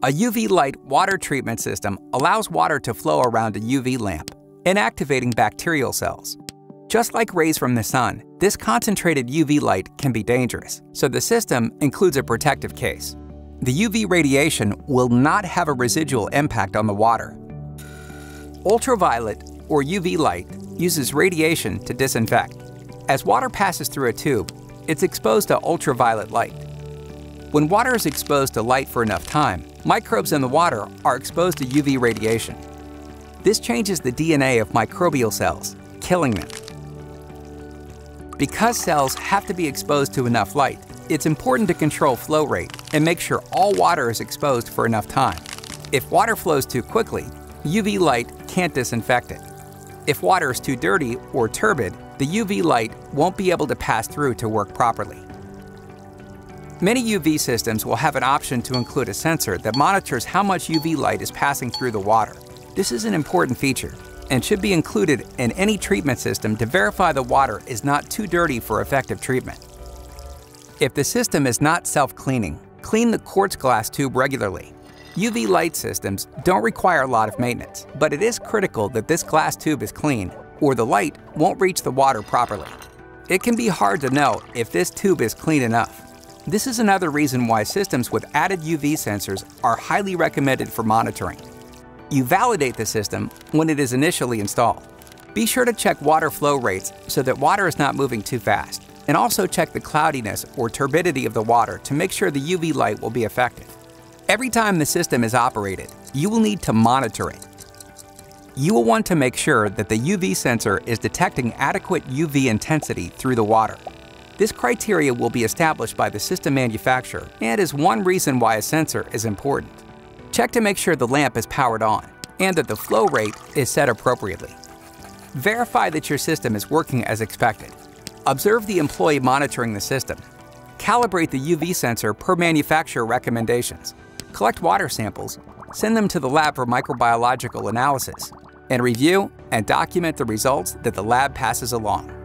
A UV light water treatment system allows water to flow around a UV lamp, inactivating bacterial cells. Just like rays from the sun, this concentrated UV light can be dangerous, so the system includes a protective case. The UV radiation will not have a residual impact on the water. Ultraviolet, or UV light, uses radiation to disinfect. As water passes through a tube, it's exposed to ultraviolet light. When water is exposed to light for enough time, microbes in the water are exposed to UV radiation. This changes the DNA of microbial cells, killing them. Because cells have to be exposed to enough light, it's important to control flow rate and make sure all water is exposed for enough time. If water flows too quickly, UV light can't disinfect it. If water is too dirty or turbid, the UV light won't be able to pass through to work properly. Many UV systems will have an option to include a sensor that monitors how much UV light is passing through the water. This is an important feature and should be included in any treatment system to verify the water is not too dirty for effective treatment. If the system is not self-cleaning, clean the quartz glass tube regularly. UV light systems don't require a lot of maintenance, but it is critical that this glass tube is clean, or the light won't reach the water properly. It can be hard to know if this tube is clean enough. This is another reason why systems with added UV sensors are highly recommended for monitoring. You validate the system when it is initially installed. Be sure to check water flow rates so that water is not moving too fast, and also check the cloudiness or turbidity of the water to make sure the UV light will be effective. Every time the system is operated, you will need to monitor it. You will want to make sure that the UV sensor is detecting adequate UV intensity through the water. This criteria will be established by the system manufacturer and is one reason why a sensor is important. Check to make sure the lamp is powered on and that the flow rate is set appropriately. Verify that your system is working as expected. Observe the employee monitoring the system. Calibrate the UV sensor per manufacturer recommendations. Collect water samples, send them to the lab for microbiological analysis, and review and document the results that the lab passes along.